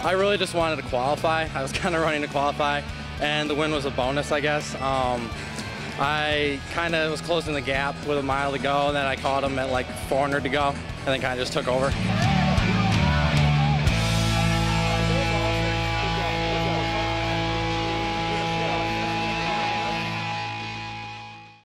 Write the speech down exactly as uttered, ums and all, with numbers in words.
I really just wanted to qualify. I was kind of running to qualify, and the win was a bonus, I guess. Um, I kind of was closing the gap with a mile to go, and then I caught him at like four hundred to go, and then kind of just took over.